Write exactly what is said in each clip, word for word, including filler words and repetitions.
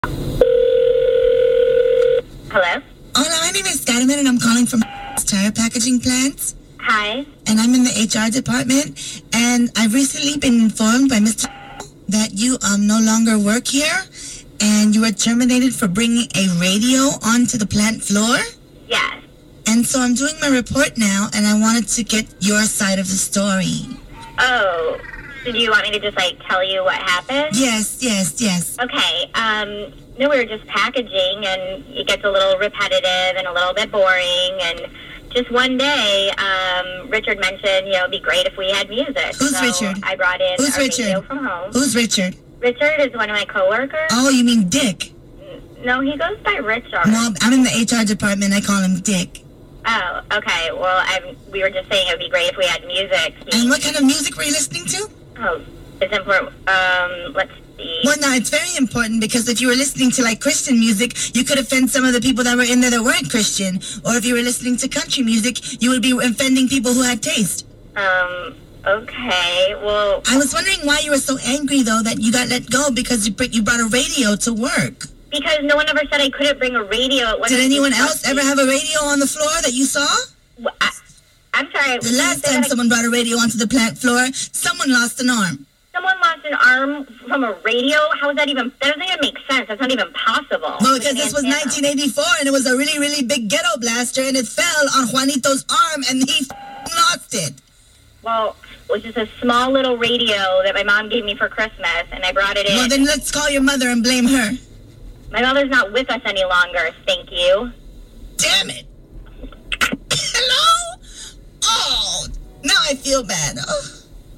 Hello? Hola, my name is Carmen, and I'm calling from tire packaging plants. Hi. And I'm in the H R department. And I've recently been informed by Mister that you um no longer work here, and you were terminated for bringing a radio onto the plant floor. Yes. And so I'm doing my report now, and I wanted to get your side of the story. Oh, so do you want me to just, like, tell you what happened? Yes, yes, yes. Okay, um, no, we were just packaging, and it gets a little repetitive and a little bit boring, and just one day, um, Richard mentioned, you know, it'd be great if we had music. Who's so Richard? I brought in Who's a Richard? radio from home. Who's Richard? Richard is one of my coworkers. Oh, you mean Dick? No, he goes by Richard. Well, I'm in the H R department. I call him Dick. Oh, okay. Well, I'm, we were just saying it would be great if we had music. And what kind of music were you listening to? Oh, it's important. Um, let's see. Well, no, it's very important because if you were listening to, like, Christian music, you could offend some of the people that were in there that weren't Christian. Or if you were listening to country music, you would be offending people who had taste. Um, okay, well... I was wondering why you were so angry, though, that you got let go because you br- you brought a radio to work. Because no one ever said I couldn't bring a radio. It wasn't Did anyone else ever have a radio on the floor that you saw? Well, I, I'm sorry. The last time someone brought a radio onto the plant floor, someone lost an arm. Someone lost an arm from a radio? How is that even... That doesn't even make sense. That's not even possible. Well, because this was nineteen eighty-four, and it was a really, really big ghetto blaster, and it fell on Juanito's arm, and he lost it. Well, it was just a small little radio that my mom gave me for Christmas, and I brought it in. Well, then let's call your mother and blame her. My mother's not with us any longer, thank you. Damn it. Hello? Oh, now I feel bad. Oh.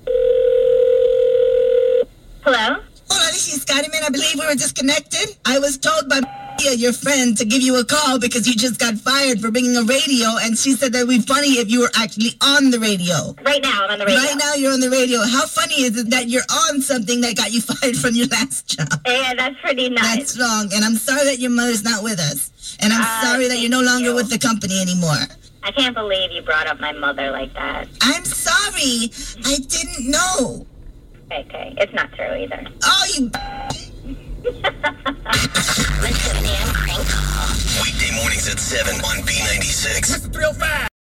Hello? Hola, this is Carmen. I believe we were disconnected. I was told by your friend to give you a call because you just got fired for bringing a radio, and she said that it would be funny if you were actually on the radio. Right now, I'm on the radio. Right now, you're on the radio. How funny is it that you're on something that got you fired from your last job? Yeah, that's pretty nice. That's wrong, and I'm sorry that your mother's not with us. And I'm uh, sorry that you're no longer you. with the company anymore. I can't believe you brought up my mother like that. I'm sorry. I didn't know. Okay, it's not true either. Oh, you... Weekday mornings at seven on B ninety-six.